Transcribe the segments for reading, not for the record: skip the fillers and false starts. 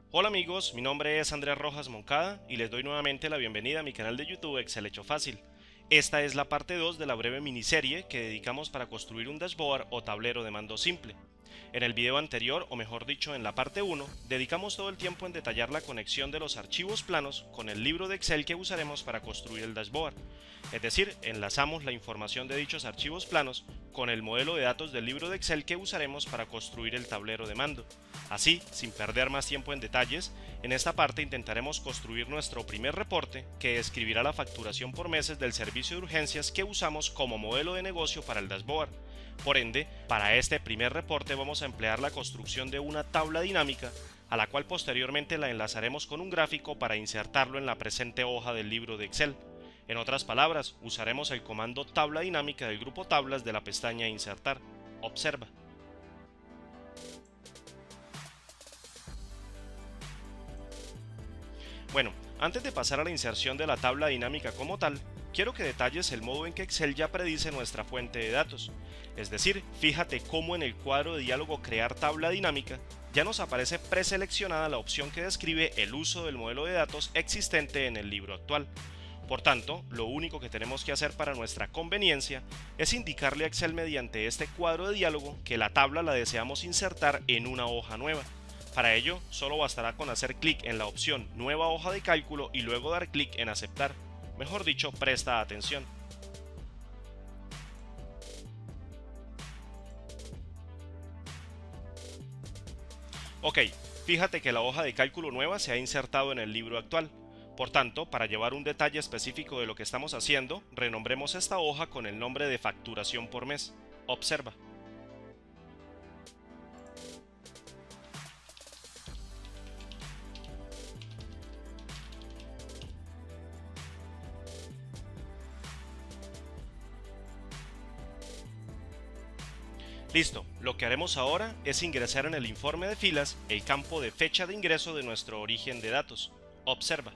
Hola amigos, mi nombre es Andrés Rojas Moncada y les doy nuevamente la bienvenida a mi canal de YouTube Excel Hecho Fácil. Esta es la parte 2 de la breve miniserie que dedicamos para construir un dashboard o tablero de mando simple. En el video anterior, o mejor dicho en la parte 1, dedicamos todo el tiempo en detallar la conexión de los archivos planos con el libro de Excel que usaremos para construir el dashboard. Es decir, enlazamos la información de dichos archivos planos con el modelo de datos del libro de Excel que usaremos para construir el tablero de mando. Así, sin perder más tiempo en detalles, en esta parte intentaremos construir nuestro primer reporte que describirá la facturación por meses del servicio de urgencias que usamos como modelo de negocio para el dashboard. Por ende, para este primer reporte vamos a emplear la construcción de una tabla dinámica, a la cual posteriormente la enlazaremos con un gráfico para insertarlo en la presente hoja del libro de Excel. En otras palabras, usaremos el comando tabla dinámica del grupo tablas de la pestaña Insertar. Observa. Bueno, antes de pasar a la inserción de la tabla dinámica como tal, quiero que detalles el modo en que Excel ya predice nuestra fuente de datos. Es decir, fíjate cómo en el cuadro de diálogo Crear tabla dinámica ya nos aparece preseleccionada la opción que describe el uso del modelo de datos existente en el libro actual. Por tanto, lo único que tenemos que hacer para nuestra conveniencia es indicarle a Excel mediante este cuadro de diálogo que la tabla la deseamos insertar en una hoja nueva. Para ello, solo bastará con hacer clic en la opción Nueva hoja de cálculo y luego dar clic en Aceptar. Mejor dicho, presta atención. Ok, fíjate que la hoja de cálculo nueva se ha insertado en el libro actual. Por tanto, para llevar un detalle específico de lo que estamos haciendo, renombremos esta hoja con el nombre de facturación por mes. Observa. Listo, lo que haremos ahora es ingresar en el informe de filas el campo de fecha de ingreso de nuestro origen de datos. Observa.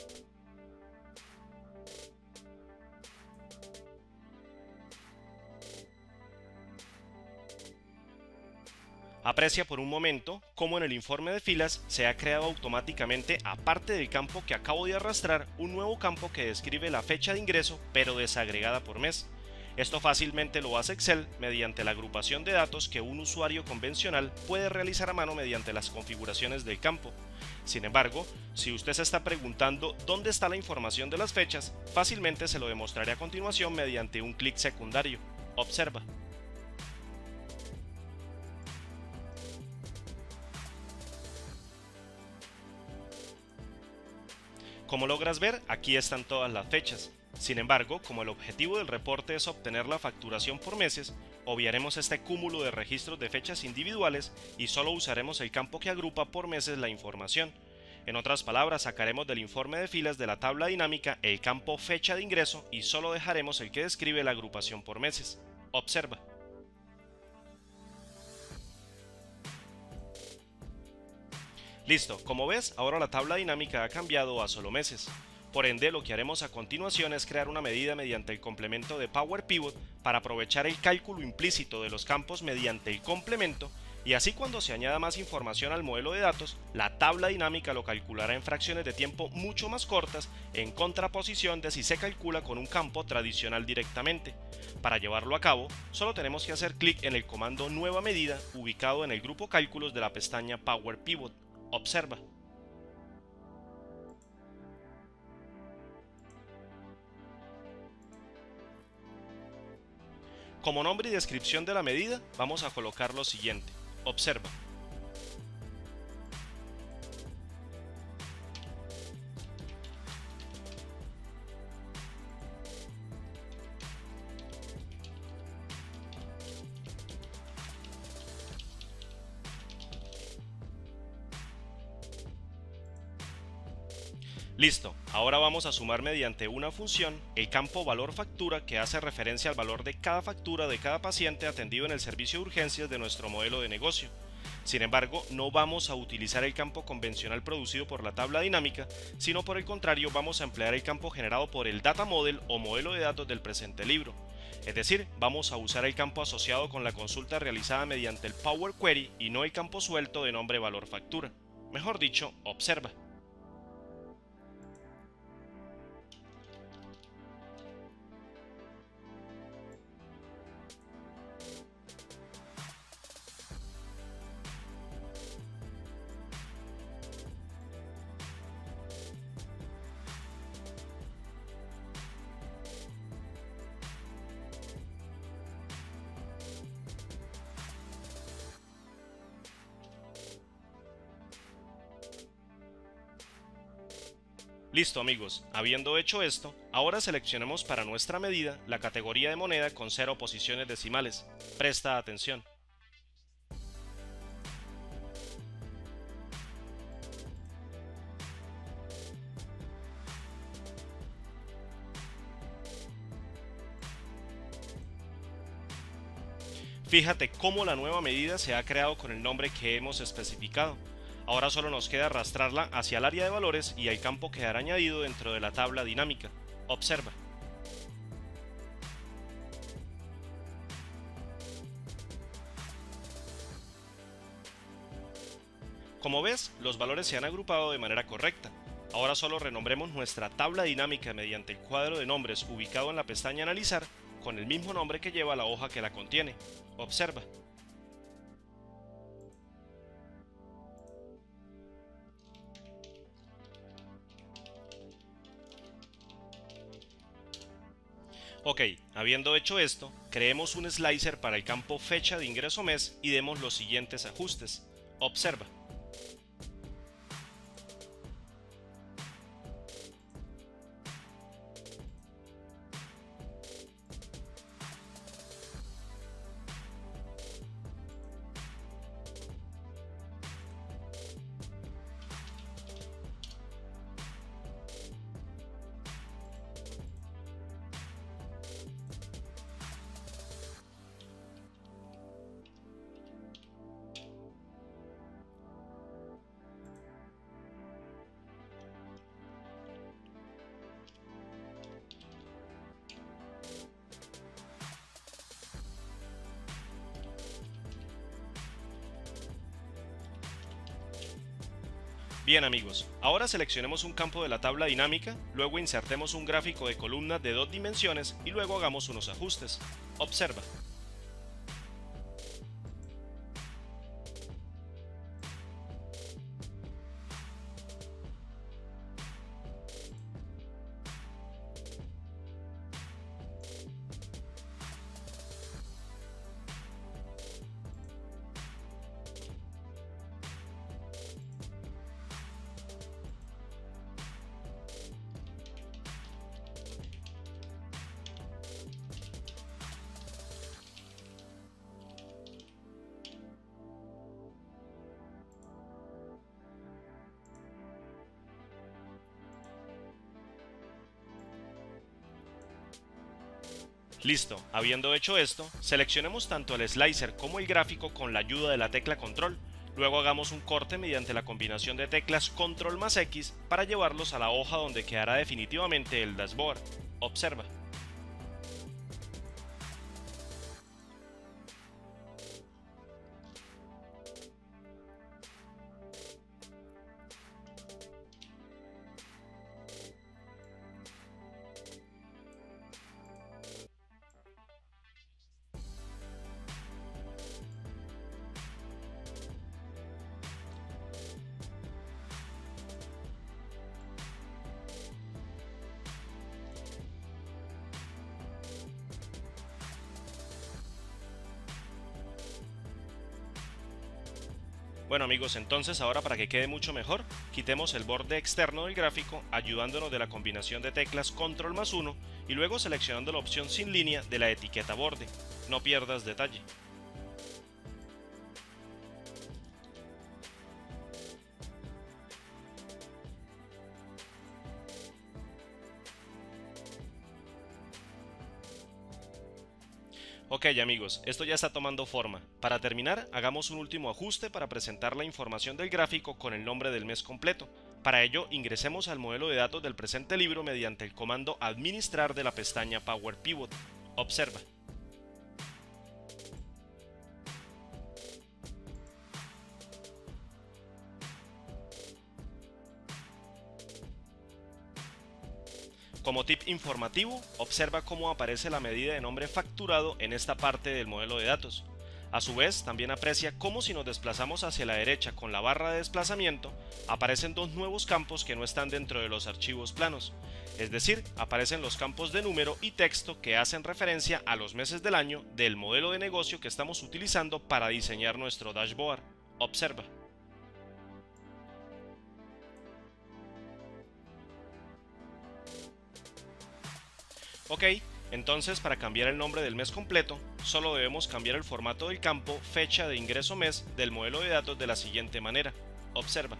Aprecia por un momento cómo en el informe de filas se ha creado automáticamente, aparte del campo que acabo de arrastrar, un nuevo campo que describe la fecha de ingreso pero desagregada por mes. Esto fácilmente lo hace Excel mediante la agrupación de datos que un usuario convencional puede realizar a mano mediante las configuraciones del campo. Sin embargo, si usted se está preguntando dónde está la información de las fechas, fácilmente se lo demostraré a continuación mediante un clic secundario. Observa. Como logras ver, aquí están todas las fechas. Sin embargo, como el objetivo del reporte es obtener la facturación por meses, obviaremos este cúmulo de registros de fechas individuales y solo usaremos el campo que agrupa por meses la información. En otras palabras, sacaremos del informe de filas de la tabla dinámica el campo fecha de ingreso y solo dejaremos el que describe la agrupación por meses. Observa. Listo, como ves, ahora la tabla dinámica ha cambiado a solo meses. Por ende, lo que haremos a continuación es crear una medida mediante el complemento de Power Pivot para aprovechar el cálculo implícito de los campos mediante el complemento, y así cuando se añada más información al modelo de datos, la tabla dinámica lo calculará en fracciones de tiempo mucho más cortas, en contraposición de si se calcula con un campo tradicional directamente. Para llevarlo a cabo, solo tenemos que hacer clic en el comando Nueva medida ubicado en el grupo Cálculos de la pestaña Power Pivot. Observa. Como nombre y descripción de la medida, vamos a colocar lo siguiente. Observa. Listo, ahora vamos a sumar mediante una función el campo valor factura que hace referencia al valor de cada factura de cada paciente atendido en el servicio de urgencias de nuestro modelo de negocio. Sin embargo, no vamos a utilizar el campo convencional producido por la tabla dinámica, sino por el contrario vamos a emplear el campo generado por el Data Model o modelo de datos del presente libro. Es decir, vamos a usar el campo asociado con la consulta realizada mediante el Power Query y no el campo suelto de nombre valor factura. Mejor dicho, observa. Listo amigos, habiendo hecho esto, ahora seleccionemos para nuestra medida la categoría de moneda con 0 posiciones decimales. Presta atención. Fíjate cómo la nueva medida se ha creado con el nombre que hemos especificado. Ahora solo nos queda arrastrarla hacia el área de valores y el campo quedará añadido dentro de la tabla dinámica. Observa. Como ves, los valores se han agrupado de manera correcta. Ahora solo renombremos nuestra tabla dinámica mediante el cuadro de nombres ubicado en la pestaña Analizar con el mismo nombre que lleva la hoja que la contiene. Observa. Ok, habiendo hecho esto, creemos un slicer para el campo fecha de ingreso mes y demos los siguientes ajustes. Observa. Bien amigos, ahora seleccionemos un campo de la tabla dinámica, luego insertemos un gráfico de columnas de 2 dimensiones y luego hagamos unos ajustes. Observa. Listo, habiendo hecho esto, seleccionemos tanto el slicer como el gráfico con la ayuda de la tecla control. Luego hagamos un corte mediante la combinación de teclas control más X para llevarlos a la hoja donde quedará definitivamente el dashboard. Observa. Bueno amigos, entonces ahora para que quede mucho mejor, quitemos el borde externo del gráfico ayudándonos de la combinación de teclas control más 1 y luego seleccionando la opción sin línea de la etiqueta borde. No pierdas detalle. Ok amigos, esto ya está tomando forma. Para terminar, hagamos un último ajuste para presentar la información del gráfico con el nombre del mes completo. Para ello, ingresemos al modelo de datos del presente libro mediante el comando administrar de la pestaña Power Pivot. Observa. Como tip informativo, observa cómo aparece la medida de nombre facturado en esta parte del modelo de datos. A su vez, también aprecia cómo si nos desplazamos hacia la derecha con la barra de desplazamiento, aparecen dos nuevos campos que no están dentro de los archivos planos. Es decir, aparecen los campos de número y texto que hacen referencia a los meses del año del modelo de negocio que estamos utilizando para diseñar nuestro dashboard. Observa. Ok, entonces para cambiar el nombre del mes completo, solo debemos cambiar el formato del campo fecha de ingreso mes del modelo de datos de la siguiente manera. Observa.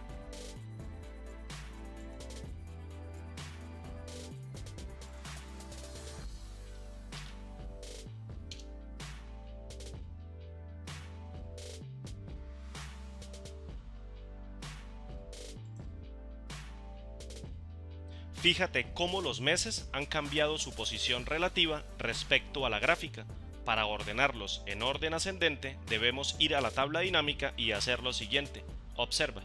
Fíjate cómo los meses han cambiado su posición relativa respecto a la gráfica. Para ordenarlos en orden ascendente, debemos ir a la tabla dinámica y hacer lo siguiente. Observa.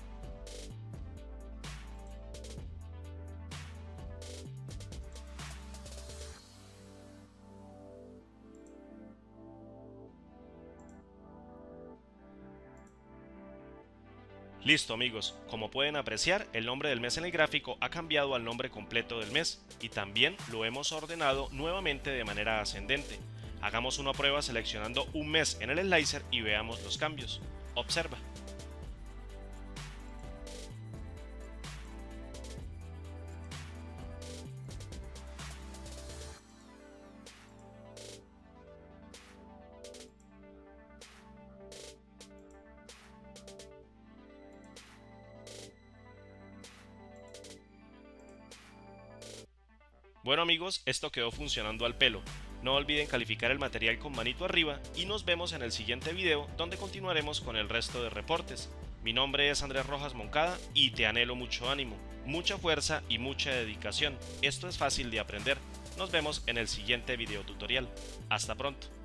Listo amigos, como pueden apreciar, el nombre del mes en el gráfico ha cambiado al nombre completo del mes y también lo hemos ordenado nuevamente de manera ascendente. Hagamos una prueba seleccionando un mes en el slicer y veamos los cambios. Observa. Bueno amigos, esto quedó funcionando al pelo. No olviden calificar el material con manito arriba y nos vemos en el siguiente video donde continuaremos con el resto de reportes. Mi nombre es Andrés Rojas Moncada y te anhelo mucho ánimo, mucha fuerza y mucha dedicación. Esto es fácil de aprender. Nos vemos en el siguiente video tutorial. Hasta pronto.